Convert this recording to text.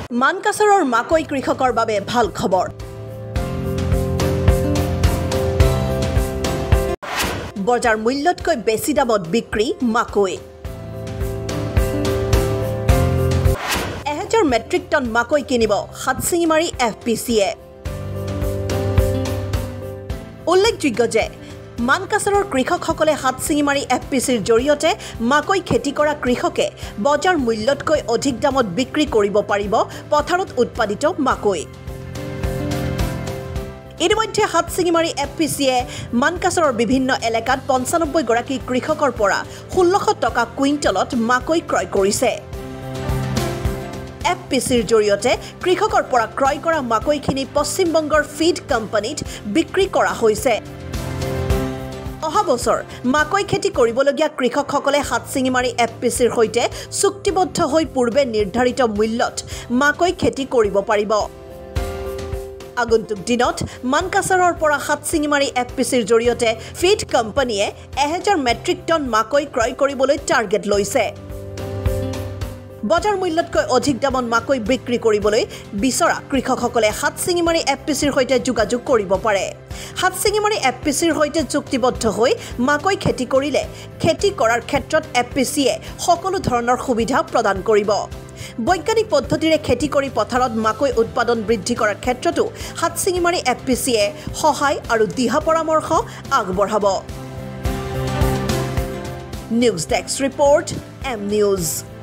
মানকাছৰৰ মাকৈ কৃষকৰ বাবে ভাল খবৰ। বজাৰ মূল্যতকৈ বেছি দামত বিক্ৰী মাকৈ। 1000 মেট্ৰিক টন মাকৈ কিনিব হাতচিঙিমাৰী FPCয়ে। উল্লেখযোগ্য যে মানকাছৰৰ কৃষকসকলে হাতচিঙিমাৰী FPCৰ জৰিয়তে মাকৈ খেতি কৰা কৃষকে বজাৰ মূল্যতকৈ অধিক দামত বিক্ৰী কৰিব পাৰিব পথাৰত উৎপাদিত মাকৈ। ইতিমধ্যে হাতচিঙিমাৰী FPCয়ে মানকাছৰৰ বিভিন্ন এলেকাত 95 গৰাকী কৃষকৰ পৰা 1600 টকা কুইণ্টলত মাকৈ ক্ৰয় কৰিছে। FPCৰ জৰিয়তে কৃষকৰ পৰা ক্ৰয় কৰা মাকৈখিনি পশ্চিম বংগৰ ফিড কোম্পানীত বিক্ৰী কৰা হৈছে। অহা বছৰ মাকৈ খেতি কৰিবলগীয়া কৃষকসকলে হাতচিঙিমাৰী FPCৰ সৈতে চুক্তিবদ্ধ হৈ পূৰ্বে নিৰ্ধাৰিত মূল্যত মাকৈ খেতি কৰিব পাৰিব। আগন্তুক দিনত মানকাছৰৰ পৰা হাতচিঙিমাৰী FPCৰ জৰিয়তে ফিড কোম্পানীয়ে 1000 মেট্ৰিক টন মাকৈ ক্ৰয় কৰিবলৈ টাৰ্গেট লৈছে। বজাৰ মূল্যতকৈ অধিক দামত মাকৈ বিক্ৰী কৰিবলৈ বিচৰা কৃষকসকলে হাতচিঙিমাৰী FPCৰ সৈতে যোগাযোগ কৰিব পাৰে। হাতচিঙিমাৰী FPCৰ সৈতে চুক্তিবদ্ধ হৈ মাকৈ খেতি কৰিলে খেতি কৰাৰ ক্ষেত্ৰত FPCয়ে সকলো ধৰণৰ সুবিধা প্ৰদান কৰিব। বৈজ্ঞানিক পদ্ধতিৰে খেতি কৰি পথাৰত মাকৈ উৎপাদন বৃদ্ধি কৰাৰ ক্ষেত্ৰতো হাতচিঙিমাৰী FPCয়ে সহায় আৰু দিহা পৰামৰ্শ আগবঢ়াব। News desk report M News।